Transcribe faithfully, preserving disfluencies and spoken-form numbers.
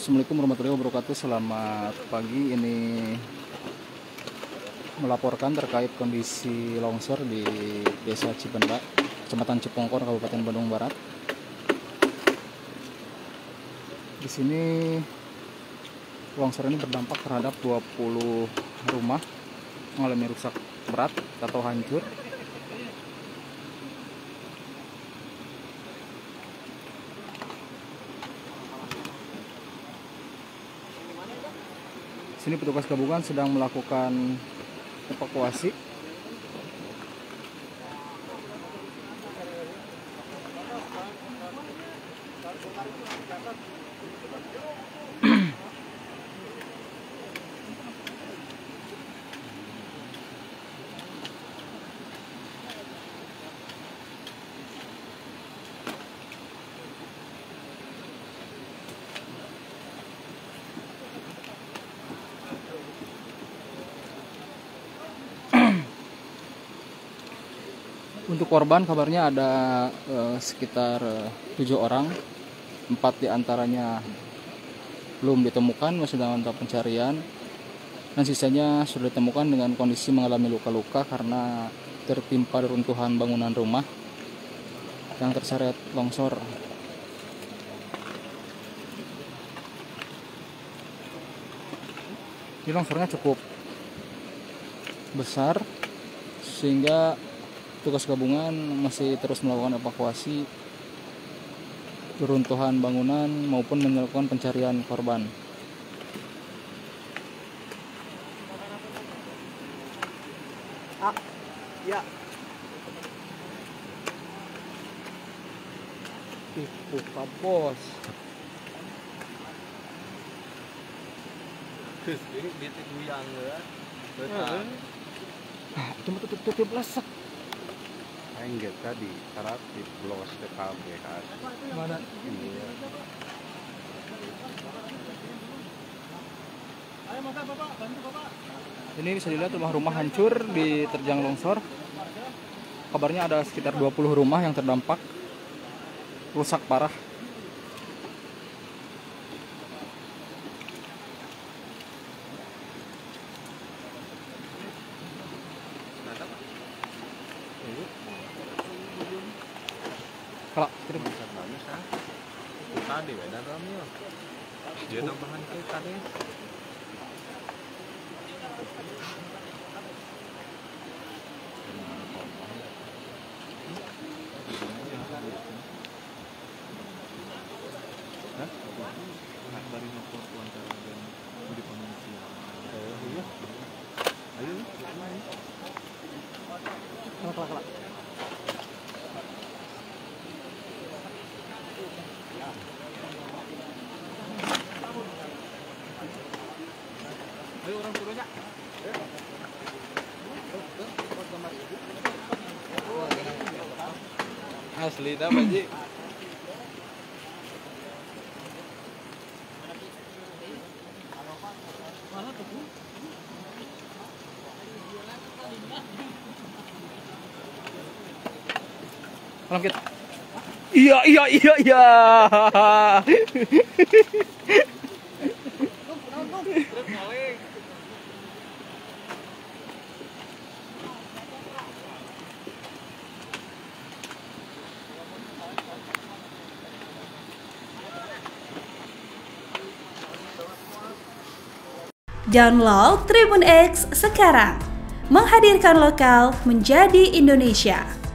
Assalamualaikum warahmatullahi wabarakatuh. Selamat pagi. Ini melaporkan terkait kondisi longsor di Desa Cipenda, Kecamatan Cipongkor, Kabupaten Bandung Barat. Di sini longsor ini berdampak terhadap dua puluh rumah, mengalami rusak berat atau hancur. Sini petugas gabungan sedang melakukan evakuasi. Untuk korban kabarnya ada eh, sekitar eh, tujuh orang, empat diantaranya belum ditemukan, masih dalam tahap pencarian, dan sisanya sudah ditemukan dengan kondisi mengalami luka-luka karena tertimpa reruntuhan bangunan rumah yang terseret longsor. Ini longsornya cukup besar sehingga tugas gabungan masih terus melakukan evakuasi reruntuhan bangunan maupun melakukan pencarian korban. Ah, ya. Ibu bos. Terus ini bitik buyang ya. Ah, itu mah tutup-tutup lesak. Enggak tadi, karena di blos ke K B kan. Mana? Ini ya. Ayo Bapak, Bapak, bantu Bapak. Ini bisa dilihat rumah-rumah hancur diterjang longsor. Kabarnya ada sekitar dua puluh rumah yang terdampak rusak parah. Kalau kirim Tadi beda ramnya. Dia tambahan ke tadi. Hah? Dari ngopor antara dan di pengungsian. Oh iya. Ayo, main. Kalau kalau Ayo orang turunnya. Asli dah Pak Ji. Mana tuh? Kalau kita. Iya iya iya iya. Download Tribun X sekarang, menghadirkan lokal menjadi Indonesia.